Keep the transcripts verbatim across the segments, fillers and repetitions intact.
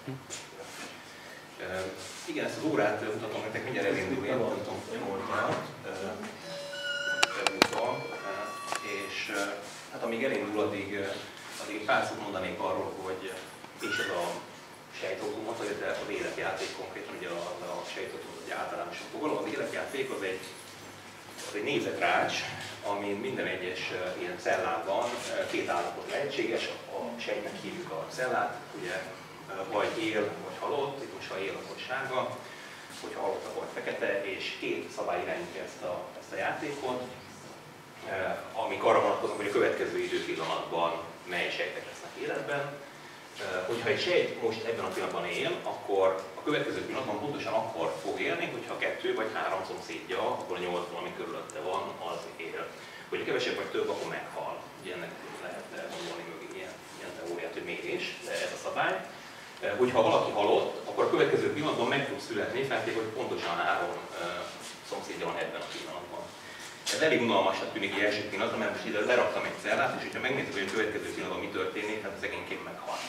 Uh, igen, ezt az órát mutatom nektek, mindjárt elindul, én nem tudom, hogy uh, és uh, hát amíg elindul, addig, uh, addig pár szót mondanék arról, hogy mi is ez a sejtautomata, illetve az életjáték konkrétan, ugye a, a sejtautomata egy általánosabb fogalom. Az életjáték az egy, az egy nézetrács, amin minden egyes uh, ilyen cellában uh, két állapot lehetséges. A sejtnek hívjuk a cellát, ugye vagy él, vagy halott, itt most ha él, akkor sárga, hogyha halott, akkor fekete, és két szabály irányítja ezt a, ezt a játékot, amik arra vonatkoznak, hogy a következő időpillanatban mely sejtek lesznek életben. Hogyha egy sejt most ebben a pillanatban él, akkor a következő pillanatban pontosan akkor fog élni, hogyha kettő vagy három szomszédja, akkor nyolc valami körülötte van, az él. Hogyha kevesebb vagy több, akkor meghal. Ugye ennek lehet gondolni mögé ilyen, ilyen teóriát, hogy mérés, de ez a szabály. Hogyha valaki halott, akkor a következő pillanatban meg tud születni, feltétlenül, hogy pontosan három uh, szomszédja van ebben a pillanatban. Ez elég unalmasnak tűnik egy első pillanatra, mert most ide leraktam egy cellát, és ha megnézzük, hogy a következő pillanatban mi történik, hát szegényként meghal.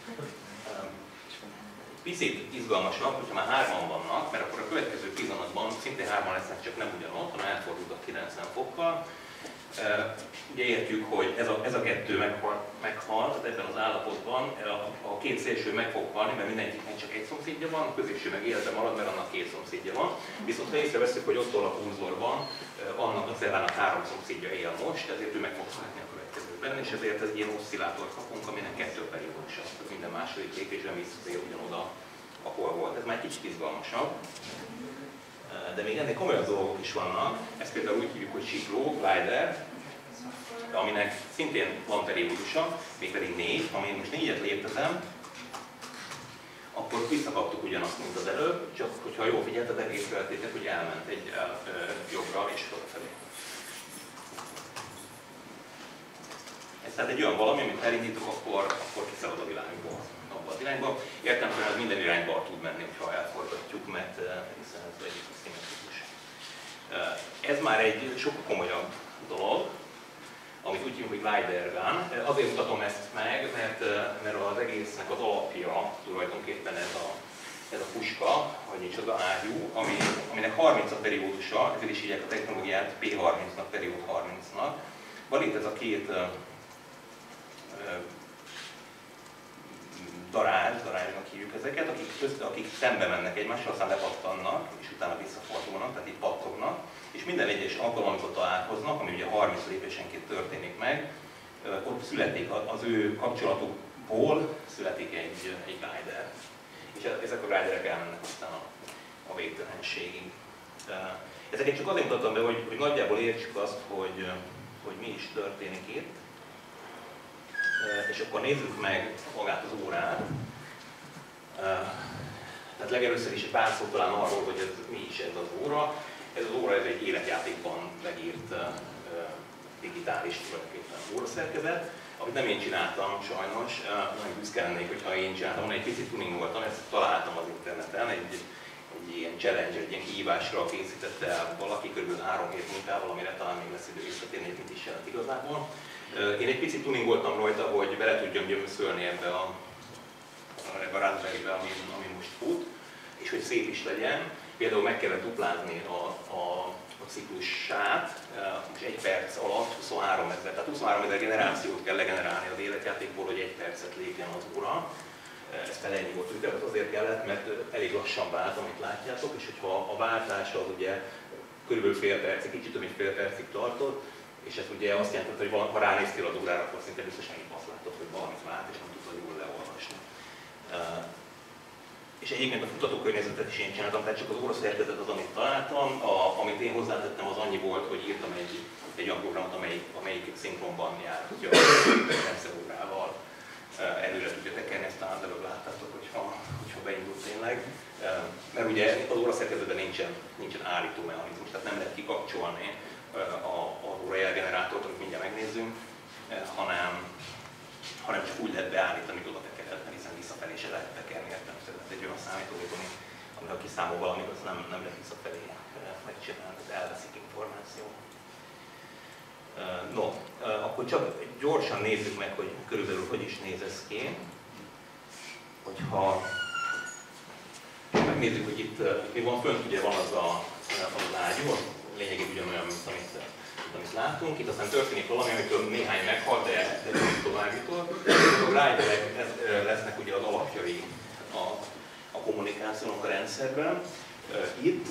Picit izgalmasabb, hogyha már hárman vannak, mert akkor a következő pillanatban szintén hárman lesznek, csak nem ugyanott, hanem elfordultak kilencven fokkal. Uh, ugye értjük, hogy ez a, ez a kettő meghal, meghal, tehát ebben az állapotban a, a két szélső meg fog halni, mert mindegyiknek csak egy szomszédja van, a középső meg életben marad, mert annak két szomszédja van. Viszont ha észreveszünk, hogy ott a kurzorban uh, annak a cellának három szomszédja él most, ezért ő meg fog születni a következőben, és ezért ez egy ilyen oszcillátort kapunk, aminek kettő periódusa, minden második lépésben visszatér ugyanoda, ahol volt. Ez már egy kicsit izgalmasabb. De még ennél komolyabb dolgok is vannak, ezt például úgy hívjuk, hogy sikló, glider, aminek szintén van periódusa, mégpedig négy, amin most négyet léptetem, akkor visszakaptuk ugyanazt, mint az előbb, csak hogyha jól figyeltetek, észrevettétek, hogy elment egy el, ö, jobbra és fölfelé. Ez tehát egy olyan valami, amit elindítok, akkor, akkor kiszalad a világból, abba az irányba. Értelemszerűen ez minden irányba tud menni, ha elforgatjuk, mert hiszen ez egyik szimmetrikus. Ez már egy sokkal komolyabb dolog, amit úgy hívjuk, hogy glider gun. Azért mutatom ezt meg, mert, mert az egésznek az alapja tulajdonképpen ez a, ez a puska, vagy nincs az a ágyú, ami, aminek harminc a periódusa, ezért is hívják a technológiát P harmincnak, periód harmincnak. Van itt ez a két uh, uh, darázs, darázsnak hívjuk ezeket, akik, közt, akik szembe mennek egymással, aztán lepattannak, és utána visszafordulnak, tehát itt pattognak. És minden egyes alkalom, amikor találkoznak, ami ugye harminc lépésenként történik meg, ott születik az ő kapcsolatukból születik egy, egy glider. És ezek a gliderek elmennek aztán a, a végtelenségig. Ezeket csak azért mutattam be, hogy, hogy nagyjából értsük azt, hogy, hogy mi is történik itt. És akkor nézzük meg magát az órát. Tehát legelőször is egy pár szót talán arról, hogy ez, mi is ez az óra. Ez az óra ez egy életjátékban megírt uh, digitális tulajdonképpen óraszerkezet, amit nem én csináltam sajnos, uh, nagyon büszke lennék, hogyha én csináltam, egy picit tuningoltam, ezt találtam az interneten, egy, egy ilyen challenge, egy ilyen kihívásra készítette el valaki kb. három hét munkával, amire talán még lesz idő visszatérni, hogy mit is jelent igazából. Uh, én egy picit tuningoltam rajta, hogy bele tudjam gyömszölni ebbe a, ebbe a Raspberry-be, ami, ami most fut, és hogy szép is legyen. Például meg kellett duplázni a, a, a ciklusát, most egy perc alatt huszonhárom ezer, tehát huszonhárom ezer generációt kell legenerálni az életjátékból, hogy egy percet lépjen az óra. Ez fel ennyi volt, ugye azért kellett, mert elég lassan vált, amit látjátok, és hogyha a váltás az ugye körülbelül fél percig, kicsit több mint fél percig tartott, és ez ugye azt jelenti, hogy ha ránéztél az órára, akkor szinte biztosan így azt látod, hogy valamit vált, és nem tudtad jól leolvasni. És egyébként a kutatókörnyezetet is én csináltam, tehát csak az óraszerkezet az, amit találtam. A, amit én hozzátettem, az annyi volt, hogy írtam egy, egy olyan programot, amelyik, amelyik szinkronban jár, hogy a rendszerórával előre tudja tekerni, ezt talán előbb láttátok, hogyha, hogyha beindult tényleg. Mert ugye az óraszerkezetben nincsen, nincsen állító mechanizmus, tehát nem lehet kikapcsolni az órajelgenerátort, amit mindjárt megnézzünk, hanem, hanem csak úgy lehet beállítani, hogy oda tekered, hiszen visszafelé se lehet tekerni, értem, egy olyan számítógép, ami ha kiszámol valamit, az nem, nem lehet visszafelé megcsinálni, az elveszik információ. No, akkor csak gyorsan nézzük meg, hogy körülbelül hogy is néz ez ki. Hogyha megnézzük, hogy itt mi van fönt, ugye van az a, az ágyú, lényegében ugyanolyan, mint amit, amit látunk. Itt aztán történik valami, amitől néhány meghal, de, de továbbítól. A riderek lesznek ugye az alapjai a, a kommunikációnak a rendszerben. Itt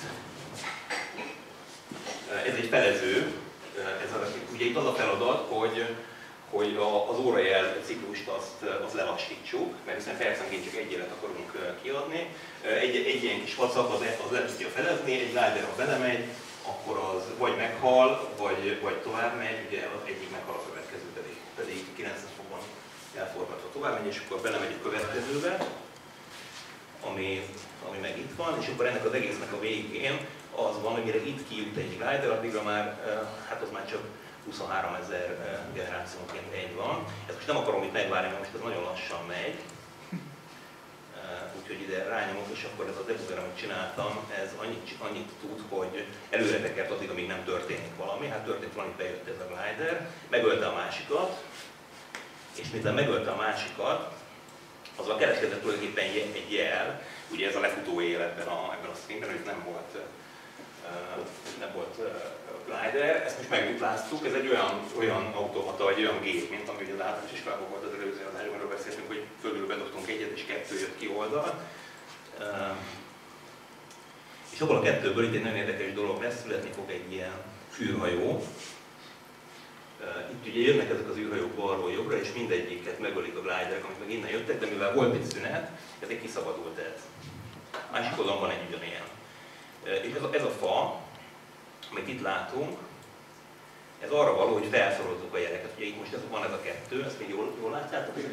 ez egy felező, ez a, ugye itt az a feladat, hogy, hogy a, az órajel ciklust azt, azt lelassítsuk, mert hiszen percenként csak egy élet akarunk kiadni. Egy, egy ilyen kis vacak az, az le tudja felezni, egy rider ha belemegy, akkor az vagy meghal, vagy, vagy tovább megy, ugye az egyik meghal, a következő pedig, pedig kilencszáz fokban elforgatva tovább megy, és akkor belemegy a következőbe, ami, ami meg itt van, és akkor ennek az egésznek a végén az van, amire itt kijut egy rider, addigra már, hát az már csak huszonháromezer generációnként egy van. Ezt most nem akarom itt megvárni, mert most ez nagyon lassan megy. Úgyhogy ide rányomok, és akkor ez a debugger, amit csináltam, ez annyit, annyit tud, hogy előre tekert addig, amíg nem történik valami. Hát történt valami, bejött ez a glider, megölte a másikat, és miután megölte a másikat, azzal kereskedett tulajdonképpen egy jel, ugye ez a lefutó életben a, ebben a streamben, hogy nem volt, uh, nem volt uh, glider, ezt most megdupláztuk, ez egy olyan, olyan automata, vagy olyan gép, mint ami az általános iskolában volt az előző adásban, arról beszéltünk, hogy fölül bedobtunk egyet, és kettő jött ki oldal. Uh, és abból a kettőből itt egy nagyon érdekes dolog lesz, születni fog egy ilyen űrhajó. Uh, itt ugye jönnek ezek az űrhajók balról jobbra, és mindegyiket megölik a gliderek, amik meg innen jöttek, de mivel volt egy szünet, ezért kiszabadult ez. Másik oldalon van egy ugyanilyen. Uh, és ez a, ez a fa, amit itt látunk, ez arra való, hogy felszorozzuk a jeleket. Ugye itt most ez, van ez a kettő, ezt még jól, jól látjátok? Uh,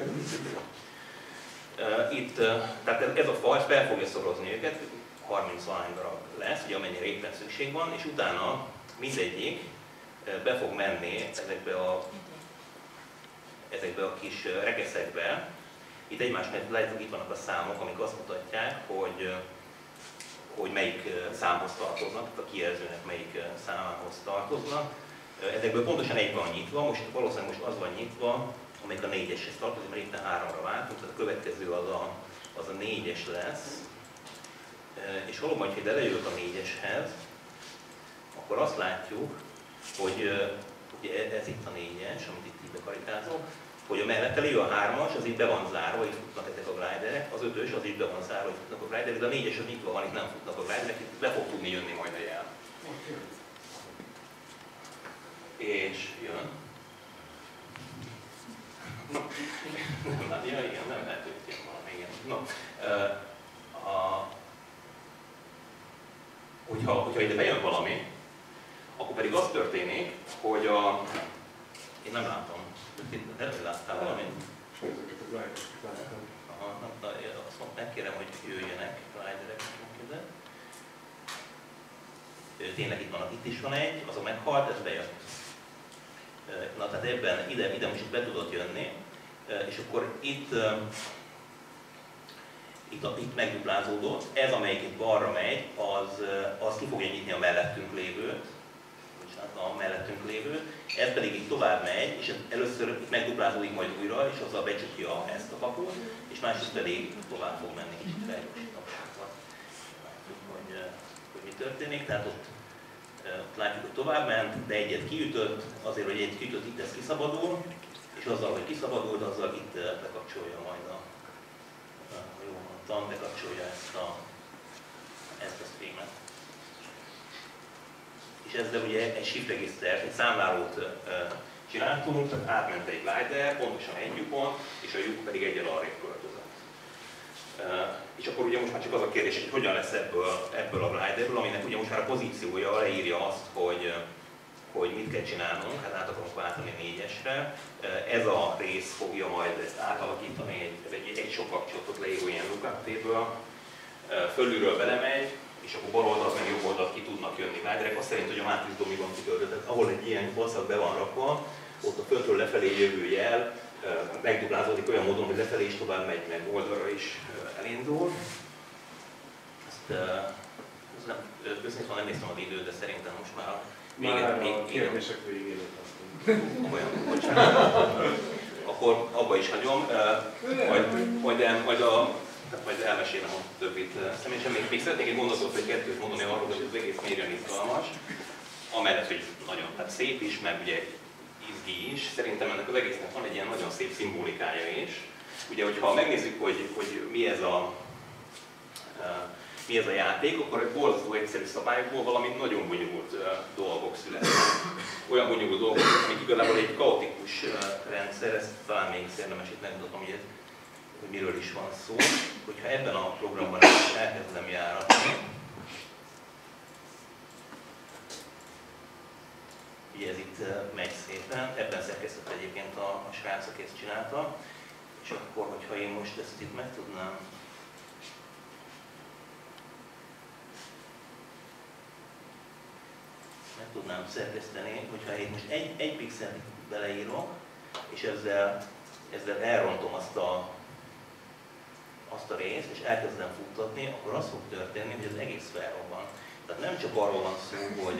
itt, uh, tehát ez a fa, ez fel fogja szorozni őket, harminc valány darab lesz, ugye amennyire éppen szükség van, és utána mindegyik be fog menni ezekbe a, ezekbe a kis rekeszekbe. Itt egymás mellett látjuk, itt vannak a számok, amik azt mutatják, hogy, hogy melyik számhoz tartoznak, tehát a kijelzőnek melyik számához tartoznak. Ezekből pontosan egy van nyitva, most valószínűleg most az van nyitva, amelyik a négyeshez tartozik, mert éppen háromra váltunk, tehát a következő az a, az a négyes lesz. És valóban, hogy elejövök a négyeshez, akkor azt látjuk, hogy ugye ez itt a négyes, amit itt így bekarikázok, hogy a mellette lévő a hármas, az itt be van zárva, itt futnak ezek a gliderek, az ötös, az itt be van zárva, itt futnak a gliderek, de a négyes az nyitva van, itt nem futnak a gliderek, itt be fog tudni jönni majd a jel. És jön. No, nem, hát, ja, igen, nem lehet, hogy ilyen valami, igen. No, a, hogyha, hogyha ide bejön valami, akkor pedig az történik, hogy a... Én nem látom. Itt előbb láttál valamit? Aha, na, azt mondom, megkérem, hogy jöjjenek gliderek ide. Tényleg itt vannak, itt is van egy, az a meghalt, ez bejött. Na tehát ebben ide, ide most be tudott jönni, és akkor itt, itt, itt megduplázódott. Ez, amelyik itt balra megy, az, az ki fogja nyitni a mellettünk lévőt, a mellettünk lévő, ez pedig így tovább megy, és először itt megduplázódik majd újra, és azzal becsukja ezt a kaput, és másrészt pedig tovább fog menni, kicsit felgyorsítom. Látjuk, hogy, hogy mi történik, tehát ott, ott látjuk, hogy tovább ment, de egyet kiütött, azért, hogy egyet kiütött, itt ez kiszabadul, és azzal, hogy kiszabadult, azzal itt bekapcsolja majd a, jól mondtam, bekapcsolja ezt a, ezt a streamet. És ezzel ugye egy shift regisztert, egy számlálót uh, csináltunk, tehát átment egy glider, pontosan egy lyukon, és a lyuk pedig egyel arrébb költözött. Uh, és akkor ugye most már csak az a kérdés, hogy hogyan lesz ebből, ebből a gliderből, aminek ugye most már a pozíciója leírja azt, hogy, hogy mit kell csinálnunk, hát át akarunk váltani négyesre. Uh, ez a rész fogja majd ezt átalakítani egy, egy, egy sok kapcsolatot leíró ilyen lookup-téből. Uh, fölülről belemegy, és akkor bal oldalt meg jobb oldalt ki tudnak jönni gliderek, azt szerint, hogy a mátrix domi van kitöltve, tehát ahol egy ilyen faszak be van rakva, ott a föntről lefelé jövő jel megduplázódik olyan módon, hogy lefelé is tovább megy, meg oldalra is elindul. Ezt, ez nem, őszintén nem néztem az időt, de szerintem most már a Már még, a kérdések végén utaztunk. Olyan, bocsánat. Akkor abba is hagyom, majd, majd, majd a Tehát majd elmesélem a többit személyesen. Még, még szeretnék egy gondolatot, hogy kettőt mondani arról, hogy az egész mérjen izgalmas. Amellett, hogy nagyon hát szép is, meg ugye izgi is. Szerintem ennek az egésznek van egy ilyen nagyon szép szimbolikája is. Ugye, hogyha megnézzük, hogy, hogy mi ez a mi ez a játék, akkor egy borzasztó egyszerű szabályokból valami nagyon bonyolult uh, dolgok születnek. Olyan bonyolult dolgok, amik igazából egy kaotikus uh, rendszer, ezt talán még érdemes itt megmutatom, hogy, ez, hogy miről is van szó. Hogyha ebben a programban elkezdem járatni, ugye ez itt uh, megy szépen, ebben szerkesztett egyébként a, a srác, aki ezt csinálta, és akkor, hogyha én most ezt itt meg tudnám meg tudnám szerkeszteni, hogyha én most egy, egy pixelt beleírok, és ezzel, ezzel elrontom azt a, azt a részt, és elkezdem futtatni, akkor az fog történni, hogy az egész felrobban. Tehát nem csak arról van szó, hogy...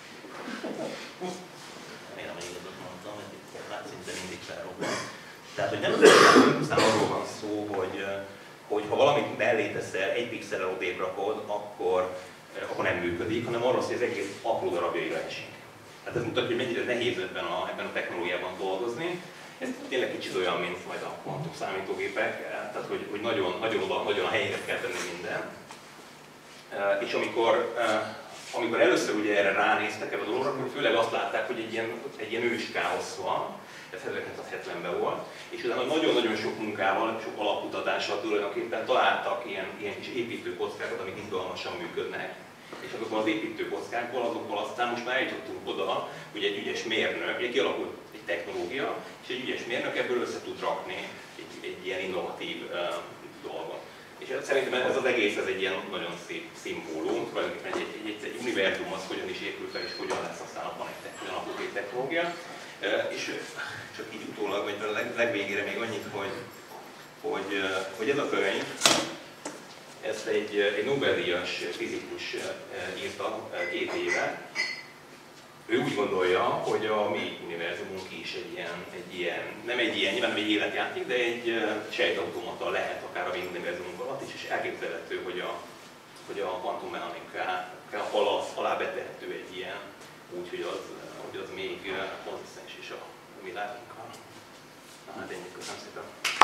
Remélem, hogy igazat mondtam, hogy itt szinte mindig felrobban. Tehát, hogy nem aztán arról van szó, hogy, hogy ha valamit mellé teszel, egy pixellel odébb rakod, akkor akkor nem működik, hanem arról, hogy az egész apró darabjaira esik. Tehát ez mutatja, hogy mennyire nehéz ebben a, ebben a technológiában dolgozni. Ez tényleg kicsit olyan, mint majd a kvantum számítógépek, tehát hogy, hogy nagyon, nagyon, oda, nagyon a helyére kell tenni mindent. És amikor, amikor először ugye erre ránéztek erre a dologra, akkor főleg azt látták, hogy egy ilyen, egy ilyen ős káosz van, ez ezerkilencszázhetvenben volt, és utána nagyon-nagyon sok munkával, sok alapkutatással tulajdonképpen találtak ilyen, ilyen kis építőkockákat, amik izgalmasan működnek. És azokból az építőkockákból, azokból aztán most már eljutottunk oda, hogy egy ügyes mérnök, ugye kialakult egy technológia, és egy ügyes mérnök ebből össze tud rakni egy, egy ilyen innovatív uh, dolgot. És szerintem ez az egész, ez egy ilyen nagyon szép szimbólum, tulajdonképpen egy, egy, egy, egy univerzum az hogyan is épül fel, és hogyan lesz aztán abban egy alapuló technológia. Uh, és csak így utólag, vagy a leg, legvégére még annyit, hogy, hogy, uh, hogy ez a könyv, ezt egy, egy Nobel-díjas fizikus írta két éve. Ő úgy gondolja, hogy a mi univerzumunk is egy ilyen, egy ilyen, nem egy ilyen, nyilván nem egy életjáték, de egy sejtautomata lehet akár a mi univerzumunk alatt is, és elképzelhető, hogy a, hogy a kvantummechanika alá, alá betehető egy ilyen, úgy, hogy az, hogy az még konzisztens is a világunkkal. Na hát ennyit, köszönöm szépen.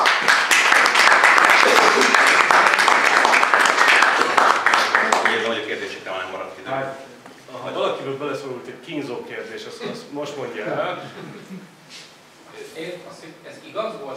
Érzem, hogy a kérdésekre már nem maradt idő. Hát, ha valakiről beleszólult egy kínzó kérdés, azt, azt most mondja el. Én azt hiszem, ez igaz volt?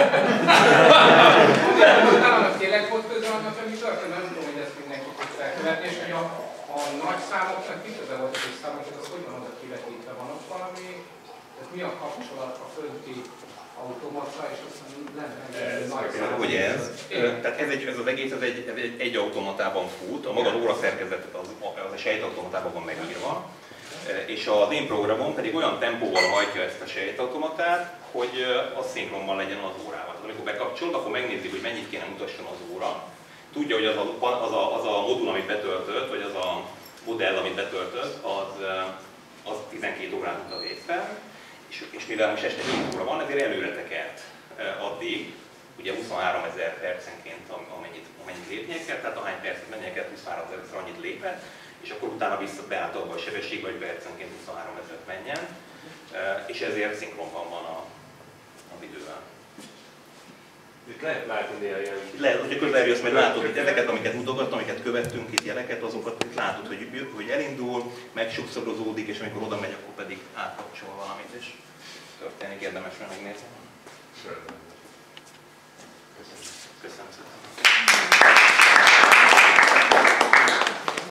Utána tényleg volt köze annak, hogy mi történt, nem tudom, hogy ezt mindenki tudta elkövetni, és hogy a, a nagy számoknak mi köze volt a kis számoknak, az hogy van oda kivetítve? Van ott valami? Tehát mi a kapcsolat a fönti automata, és aztán lenne nagy számok? Hogy ez? Tehát ez, egy, ez az egész ez egy, ez egy, egy automatában fut, a maga óra szerkezetet az, az a sejtautomatában van megírva, és az én programom pedig olyan tempóval hajtja ezt a sejtautomatát, hogy az szinkronban legyen az órával. Tehát amikor bekapcsolod, akkor megnézzük, hogy mennyit kéne mutasson az óra. Tudja, hogy az a, az a, az a modul, amit betöltött, vagy az a modell, amit betöltött, az, az tizenkét órán mutat észre, és, és mivel most este hét óra van, ezért előre tekert addig, ugye huszonháromezer percenként amennyit, amennyit lépnie kell, tehát ahány percet mennie kell, huszonháromezer annyit lépett, és akkor utána vissza beállt abba a sebesség, vagy percenként huszonháromezret menjen, és ezért szinkronban van a, az idővel. Itt lehet látni néha ilyen... Lehet, hogyha közelebb jössz, majd látod, hogy ezeket, amiket mutogattam, amiket követtünk, itt jeleket, azokat itt látod, hogy, hogy elindul, megsokszorozódik, és amikor oda megy, akkor pedig átkapcsol valamit, és történik, érdemes megnézni. Köszönöm. Köszönöm szépen.